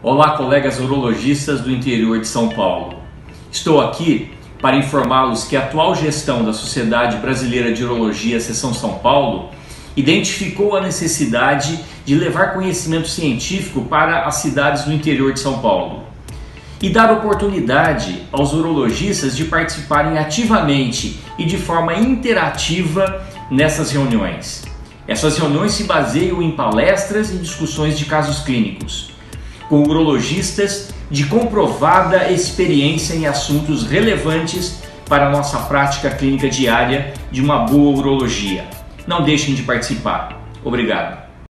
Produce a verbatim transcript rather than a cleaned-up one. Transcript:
Olá, colegas urologistas do interior de São Paulo. Estou aqui para informá-los que a atual gestão da Sociedade Brasileira de Urologia, Seção São Paulo, identificou a necessidade de levar conhecimento científico para as cidades do interior de São Paulo e dar oportunidade aos urologistas de participarem ativamente e de forma interativa nessas reuniões. Essas reuniões se baseiam em palestras e discussões de casos clínicos, com urologistas de comprovada experiência em assuntos relevantes para a nossa prática clínica diária de uma boa urologia. Não deixem de participar. Obrigado.